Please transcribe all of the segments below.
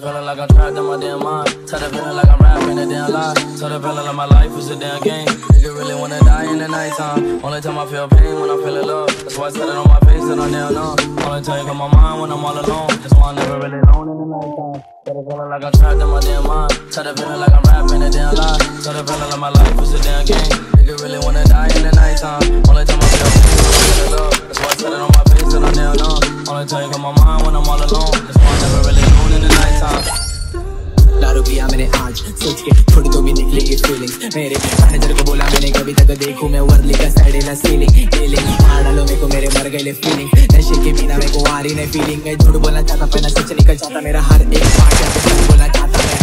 feeling like I'm trapped in my damn mind. Tell the feeling like I'm rapping a damn lie. Tell the feeling like my life is a damn game. Nigga really wanna die in the nighttime. Only time I feel pain when I'm feeling love. That's why I said it on my face and I'm damn numb. Only time you got my mind when I'm all alone. That's why I'm never really alone in the nighttime. Tell the feeling like I'm trapped in my damn mind. Tell the feeling like I'm rapping a damn lie. Tell the feeling like my life is a damn game. Nigga really wanna die in the nighttime. Only time I feel pain when I'm feeling love. That's why I said it on my face and I'm damn numb. Only time you got my mind when I'm all alone. That's why I'm never really alone in the nighttime. दारू पिया मैंने आज सोच के थोड़ी तो भी निकलेगी फीलिंग्स मेरे मैनेजर को बोला मैंने कभी तक देखूं मैं वर्ली का साइडेला सीलिंग एलिंग मार डालो मेरे को मेरे मर गए फीलिंग नशे के बिना मेरे को आ रही नहीं फीलिंग मैं झूठ बोलना चाहता पर सच निकल जाता मेरा हर एक पार्ट है सच बोलना चाहता मैं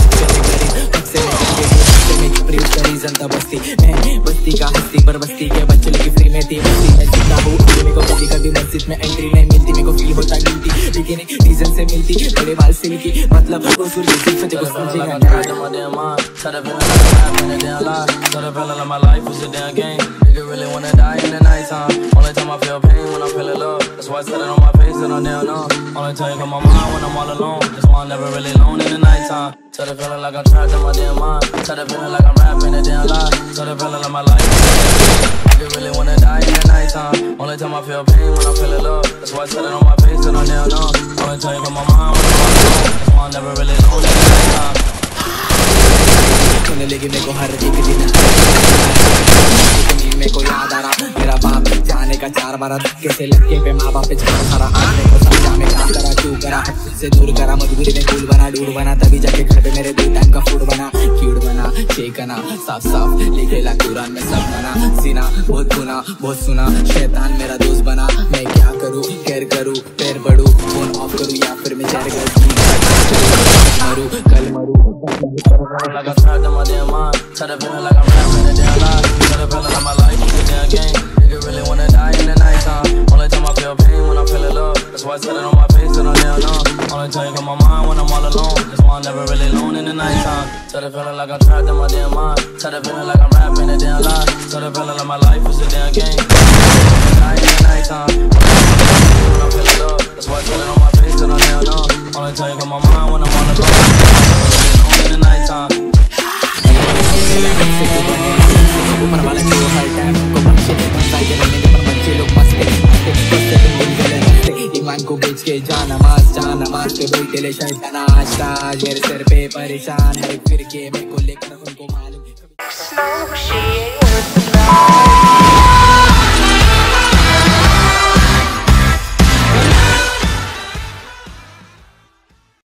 जनता बस्ती मैं बस्ती का हस्ती पर बस्ती के बच्चे की फ्री में थी बस्ती में जिंदा हूँ मेरे को कभी कभी मस्जिद में एंट्री नहीं मिलती मेरे को फील होता गिल्टी लेकिन एक रीजन से मिलती बड़े बाल सिल्की मतलब को सुर सिर्फ देखो समझेगा Tell the feeling like I'm rapping a damn lie. Tell the feeling like my life is a damn game. Nigga really wanna die in the nighttime. Only time I feel pain when I'm feeling love. That's why I said it on my face and I'm damn numb. Only time you got my mind when I'm all alone. That's why I'm never really alone in the nighttime. Tell the feeling like I'm trapped in my damn mind. Tell the feeling like I'm rapping a damn lie. Tell the feeling like my life is a damn game. Nigga really wanna die in the nighttime. Only time I feel pain when I'm feeling love. That's why I said it on my face and I'm damn numb. Only time you got my mind when I'm all alone. That's why I'm never really alone in the nighttime. सुनने लगी मेरे को हर एक दिन मेरे को याद आ रहा मेरा बाप जाने का 4 बार कैसे लड़के पे माँ बाप पे छाना सारा आने को समझा मैं क्या करा क्यों करा से दूर करा मजबूरी में कूल बना डूड बना तभी जाके घर पे मेरे 2 टाइम का फूड बना क्यूट बना शेकना साफ साफ लिखेला कुरान में सब बना सीना बहुत गुना बहुत सुना शैतान मेरा दोस्त बना मैं क्या करूँ केयर करूँ पैर बढ़ू फोन ऑफ करूँ या फिर मैं चेयर मरू कल मरू Like I'm trapped in my damn mind. Tell the feeling like I'm rapping a damn lie. Tell the feeling like my life is a damn game. Nigga really wanna die in the nighttime. Only time I feel pain when I'm feeling love. That's why I said it on my face and I'm damn numb. Only time you got my mind when I'm all alone. That's why I'm never really alone in the nighttime. Tell the feeling like I'm trapped in my damn mind. Tell the feeling like I'm rapping a damn lie. Tell the feeling like my life is a damn game. Nigga really wanna die in the nighttime. When I'm feeling love. That's why I said it on my face and I'm damn numb. Only time you got my mind when I'm all alone. In the nighttime. ऊपर वाले जो हर time को बच्चे cycle लेने पर बच्चे लोग मस्ते ईमान को बेच के जा नमाज पे बैठे ले शैतान आज मेरे सर पे परेशान है फिर के मेरे को लेकर उनको मालूम